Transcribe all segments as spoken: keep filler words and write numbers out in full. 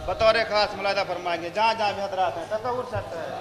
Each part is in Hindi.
बतौर खास मुलादा फरमाएंगे जहाँ जहाँ भी हजरात हैं तसव्वुर शर्त है।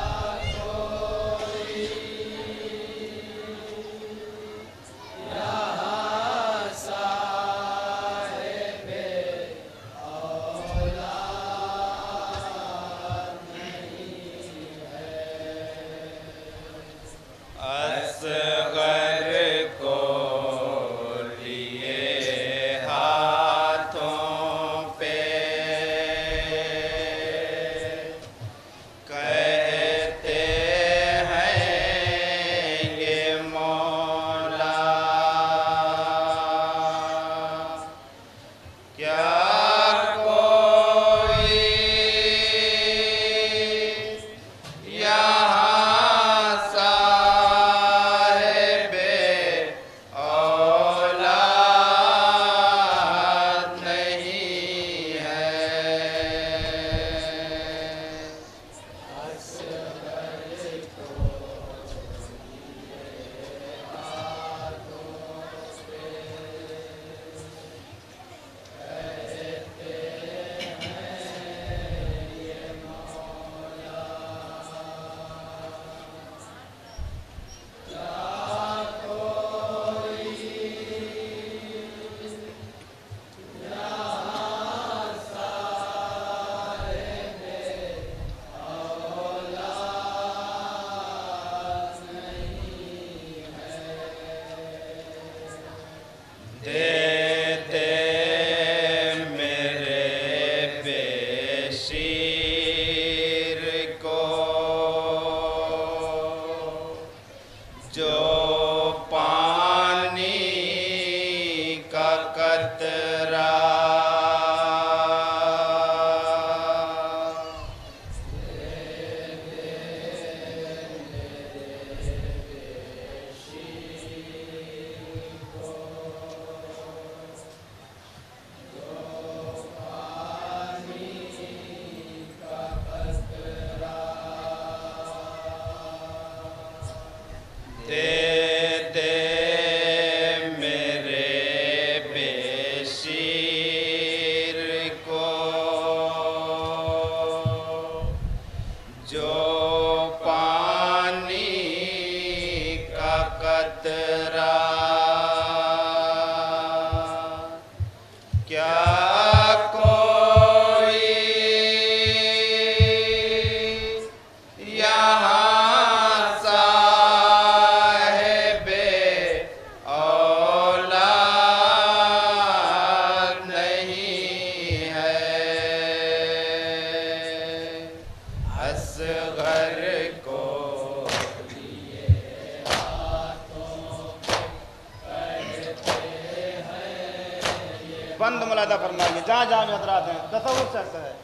बंद मुलादा फरमाएंगे जहाँ जहाँ भी हजरात हैं तसव्वुर शर्त है।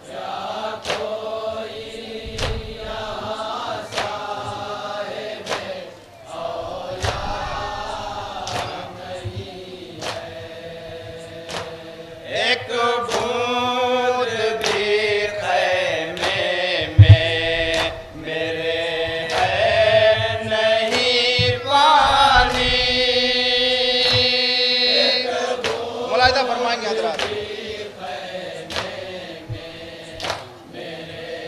एक बूंद भी खैमे में मेरे है नहीं पानी। मुलाहिदा फरमाएंगे हजरात।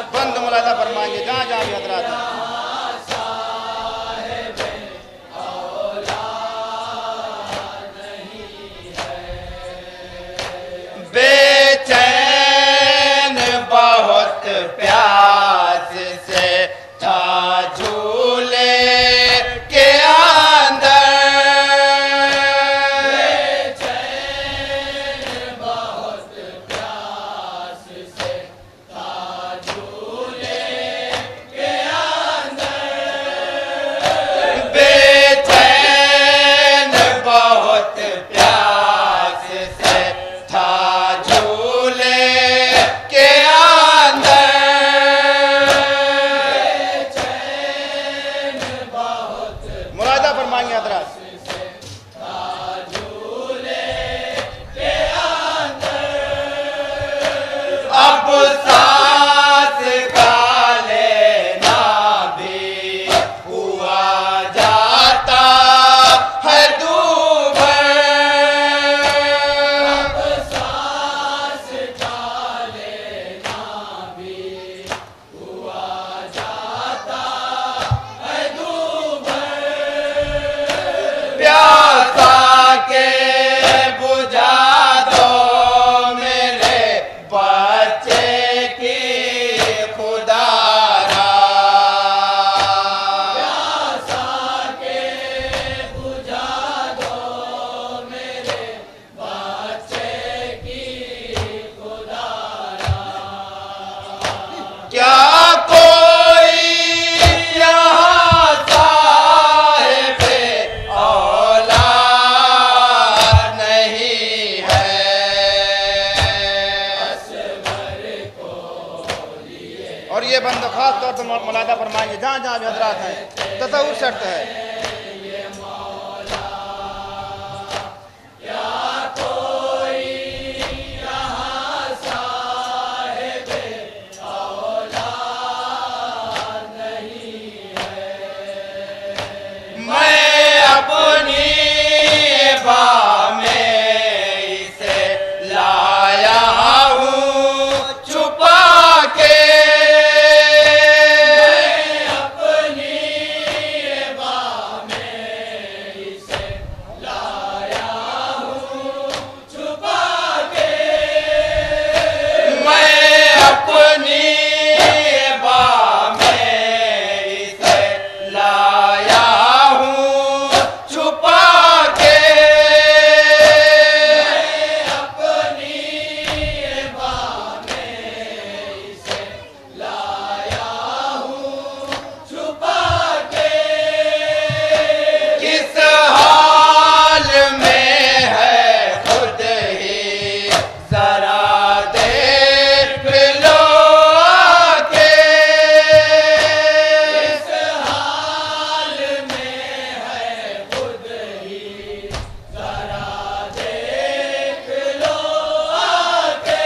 बंद मुलादा फरमाएंगे जहाँ जहाँ भी हजरात हैं। बेचैन बहुत प्यास से था झूले के अंदर, बेचैन बहुत प्यास से था झूले के अंदर, बेचैन बहुत प्यास से था झूले के अंदर, बेचैन बहुत मुलादा फरमाएंगे हजरात। था झूले के अंदर, अब सांस का लेना भी हुआ जाता है दूभर, अब सांस का लेना भी हुआ जाता है दूभर, प्यासा के बुझा दो मेरे बच्चे की खुदारा, प्यासा के बुझा दो मेरे बच्चे की खुदारा, क्या कोई यहाँ साहिबे औलाद नहीं है, और ये बंद खास तौर पर मुलादा फरमाएंगे जहाँ जहाँ भी हजरात हैं। तसव्वुर शर्त है। मैं अपनी बा में इसे लाया हूँ छुपा के, मैं अपनी बा में इसे लाया हूँ छुपा के, मैं अपनी बा में इसे लाया हूँ छुपा के, मैं अपनी बा में इसे लाया हूँ छुपा के, किस हाल में है खुद ही जरा देख लो आके, किस हाल में है खुद ही जरा देख लो आके,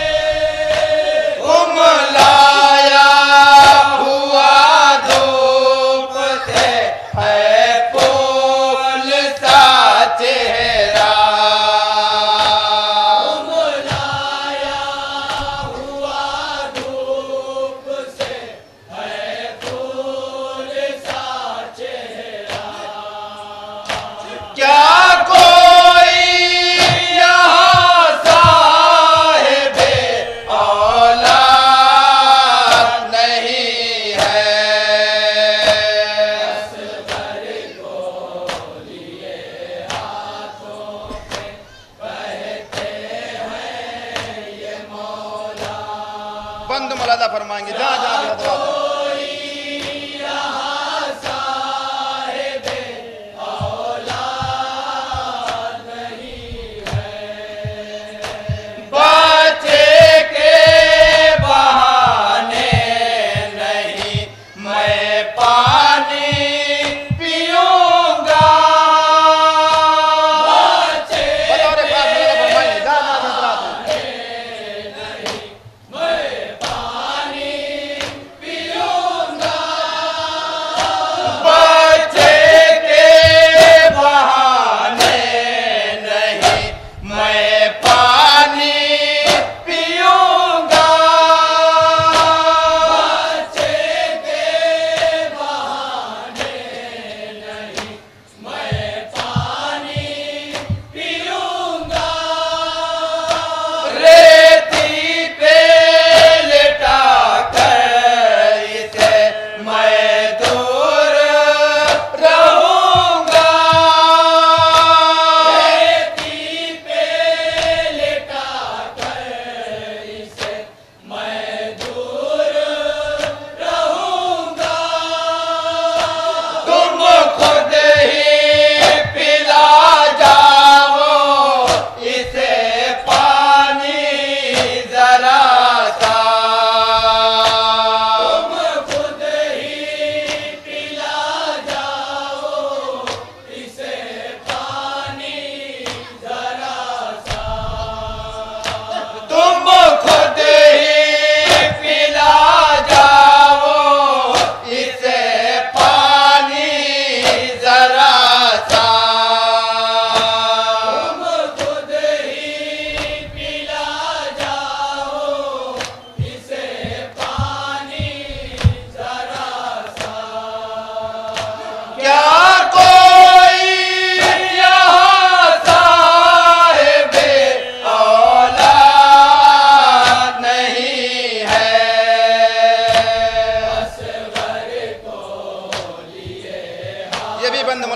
उमलाया हुआ धूप से है फूल सा चेहरा, उमलाया हुआ धूप से है फूल सा चेहरा, क्या कोई यहाँ साहिबे औलाद नहीं है, असगर को लिए हाथों में कहते हैं ये मौला, बंद मुलादा फरमाएंगे जहाँ जहाँ भी हजरात हैं। कोई यहाँ साहिबे औलाद नहीं है, बच्चे के बहाने नहीं मैं पानी पीऊंगा, बच्चे बतौर खास मुलादा फरमाएंगे जहाँ जहाँ भी हजरात हैं। मैं पानी पीऊंगा,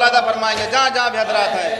मुलादा फरमाएंगे जहाँ जहाँ भी हजरात हैं।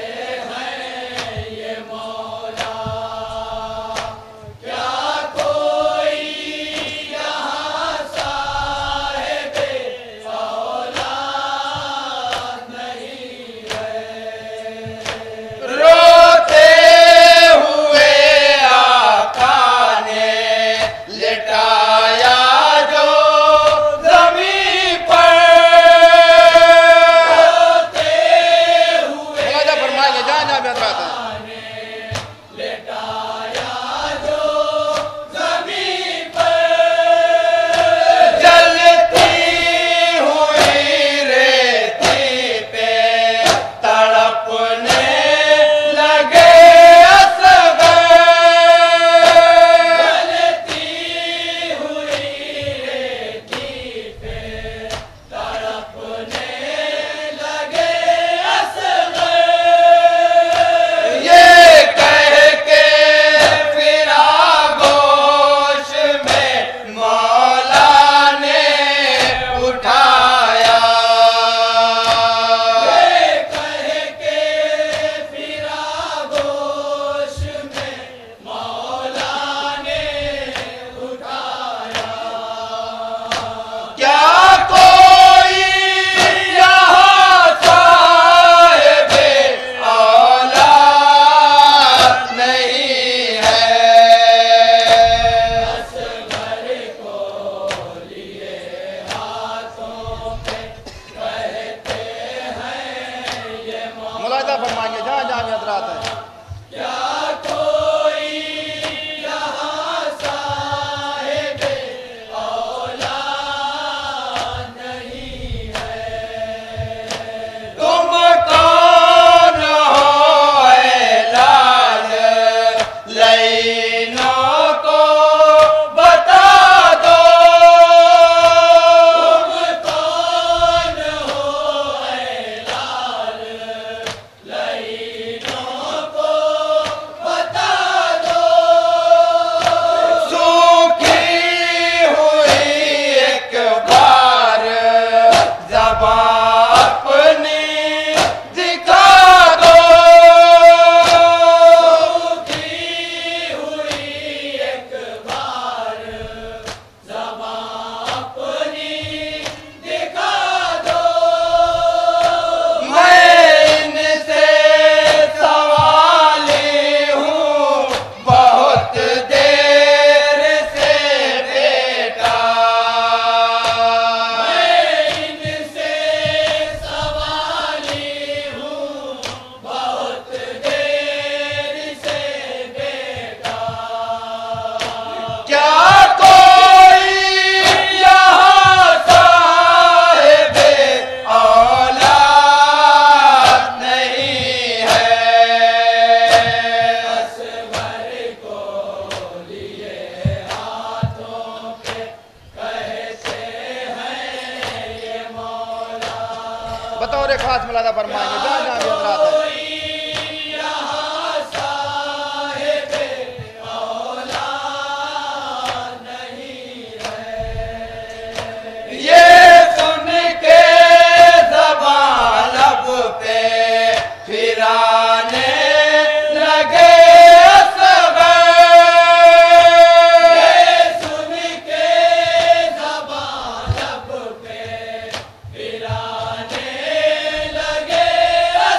मुलाहिदा फरमाएंगे जहाँ जहाँ भी हजरात हैं। बतौर खास मुलाहिदा फरमाएंगे जहाँ जहाँ भी हजरात हैं। लगे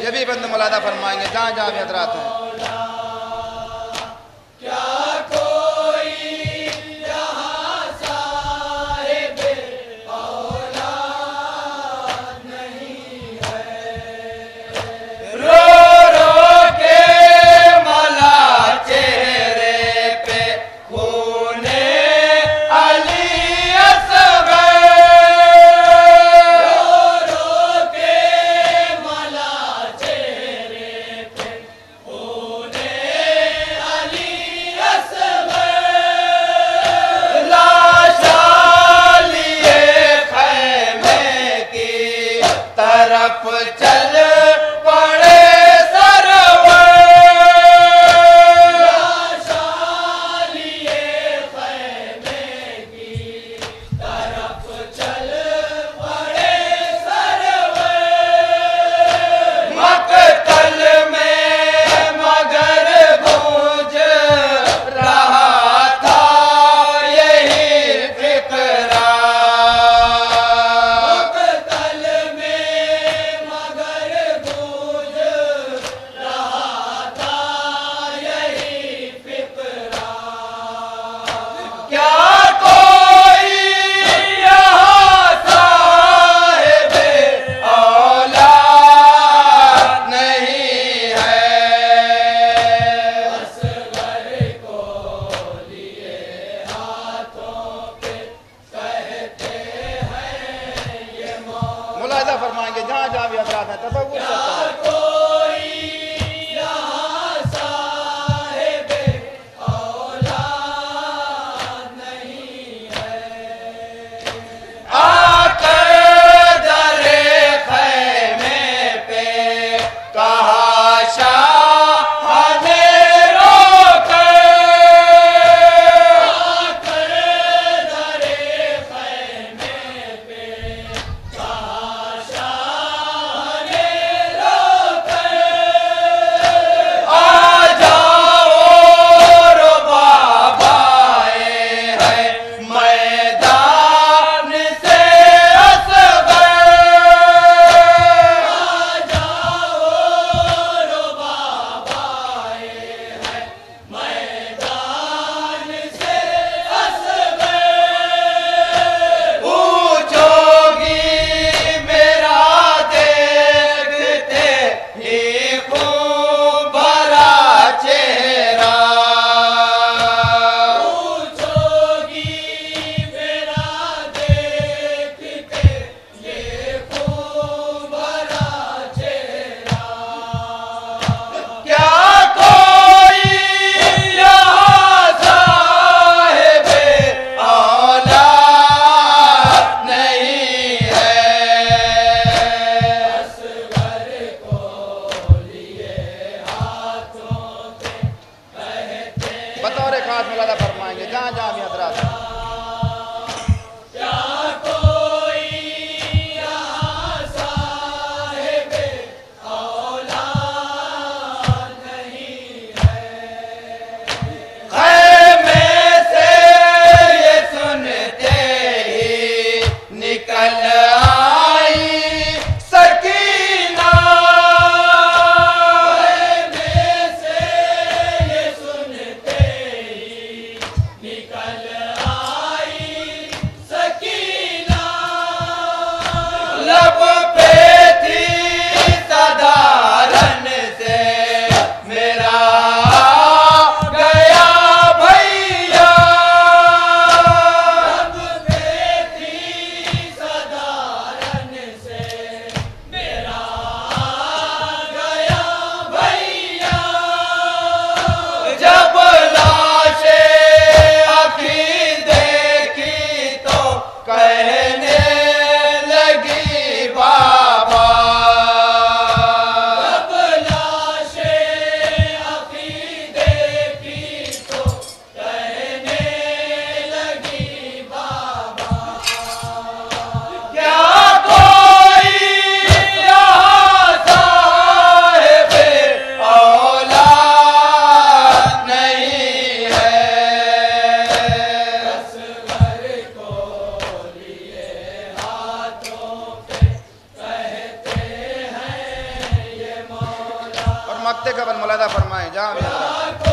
ये भी बंद मुलादा फरमाएंगे जहाँ जहाँ भी हजरात हैं। फरमाएंगे जहाँ जहाँ भी हजरात हैं तसव्वुर करते हैं। का बल मुलादा फरमाएं जहाँ भी हजरात